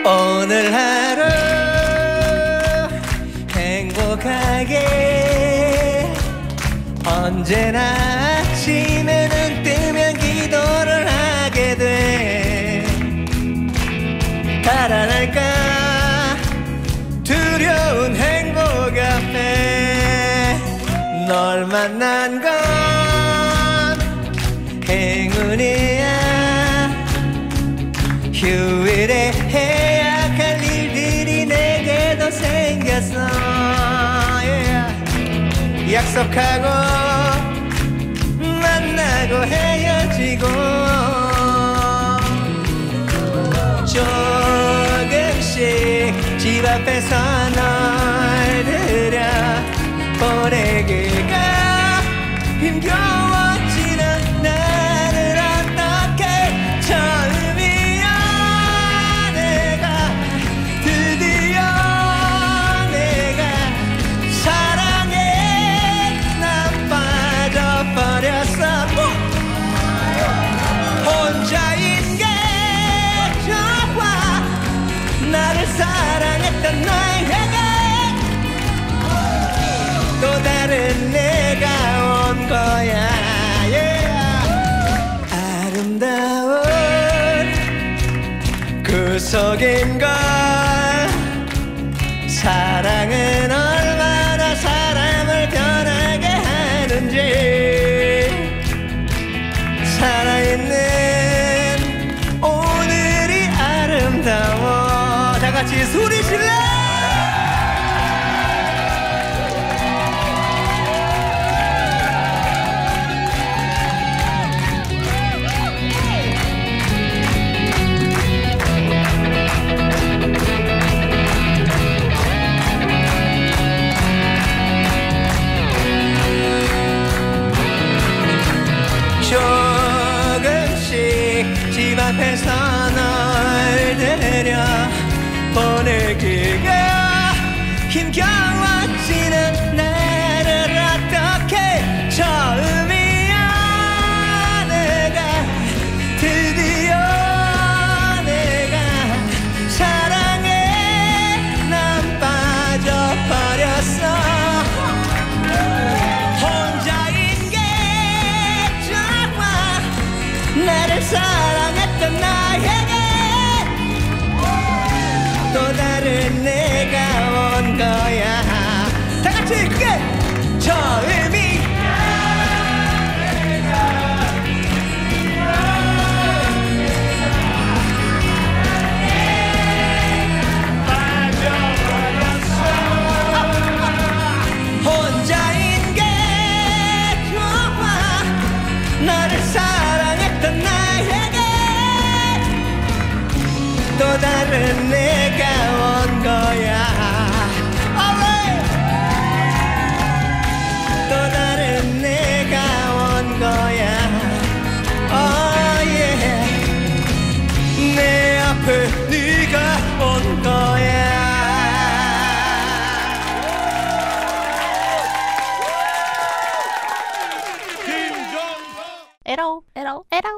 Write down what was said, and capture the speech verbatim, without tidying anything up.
오늘 하루 행복하게 언제나 아침에 눈 뜨면 기도를 하게 돼. 달아날까 두려운 행복 앞에 널 만난 건 행운이야. 휴일에 해야 할 일들이 내게도 생겼어. yeah. 약속하고 만나고 헤어지고 조금씩 집 앞에서 널 들여 보내기가 힘겨워지는 나를 어떻게 처음이야. 내가 드디어 내가 사랑에 난 빠져버렸어. 혼자인 게 좋아. 나를 사랑했던 나에게 또 다른 내가 온 거야. yeah. 아름다운 그 속인 걸 사랑은 얼마나 사람을 변하게 하는지. 살아있는 오늘이 아름다워. 다 같이 소리 질러. 조금씩 집 앞에서 널 데려 보내기가 힘겨워지는 나를 어떻게 처음이야. 내가 드디어 내가 사랑에 난 빠져버렸어. 나를 사랑했던 나에게 또 다른 내가 온 거야. 다 같이 크게 처음이 혼자인 게 좋아. 나를 사랑했던 나에게 또 다른 내가 온 거야. Alright. 또 다른 내가 온 거야. Oh yeah. 내 앞에 네가 온 거야. 에러 에러 에러